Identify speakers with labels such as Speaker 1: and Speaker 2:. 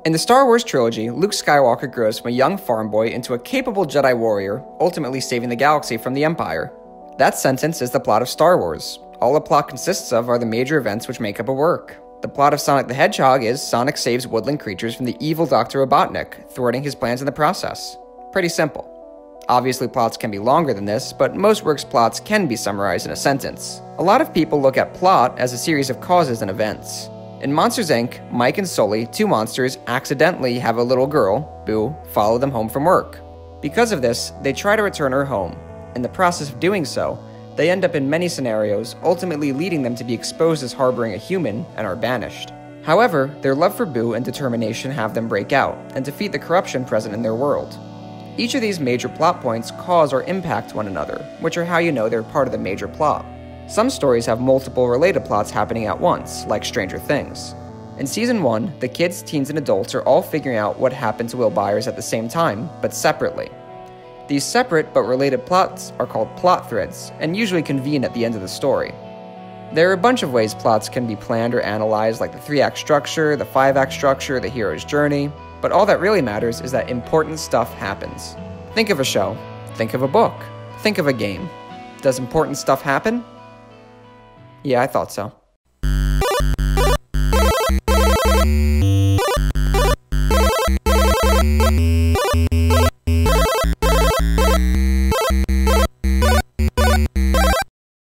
Speaker 1: In the Star Wars trilogy, Luke Skywalker grows from a young farm boy into a capable Jedi warrior, ultimately saving the galaxy from the Empire. That sentence is the plot of Star Wars. All a plot consists of are the major events which make up a work. The plot of Sonic the Hedgehog is Sonic saves woodland creatures from the evil Dr. Robotnik, thwarting his plans in the process. Pretty simple. Obviously, plots can be longer than this, but most works' plots can be summarized in a sentence. A lot of people look at plot as a series of causes and events. In Monsters, Inc., Mike and Sully, two monsters, accidentally have a little girl, Boo, follow them home from work. Because of this, they try to return her home. In the process of doing so, they end up in many scenarios, ultimately leading them to be exposed as harboring a human and are banished. However, their love for Boo and determination have them break out and defeat the corruption present in their world. Each of these major plot points cause or impact one another, which are how you know they're part of the major plot. Some stories have multiple related plots happening at once, like Stranger Things. In Season 1, the kids, teens, and adults are all figuring out what happened to Will Byers at the same time, but separately. These separate but related plots are called plot threads, and usually convene at the end of the story. There are a bunch of ways plots can be planned or analyzed, like the 3-act structure, the 5-act structure, the hero's journey, but all that really matters is that important stuff happens. Think of a show. Think of a book. Think of a game. Does important stuff happen? Yeah, I thought so.